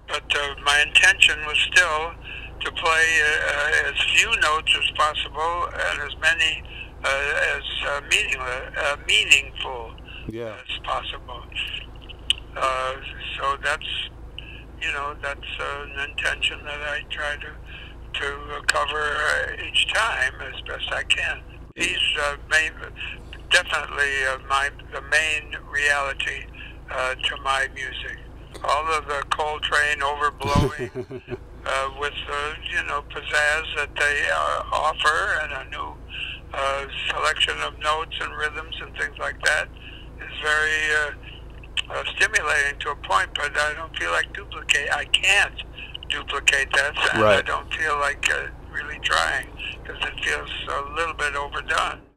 but my intention was still to play as few notes as possible and as many as meaningful as possible. So that's, that's an intention that I try to cover each time as best I can. He's definitely the main reality to my music. All of the Coltrane overblowing with pizzazz that they offer, and a new selection of notes and rhythms and things like that is very stimulating to a point, but I don't feel like I can't duplicate that, and I don't feel like really trying, because it feels a little bit overdone.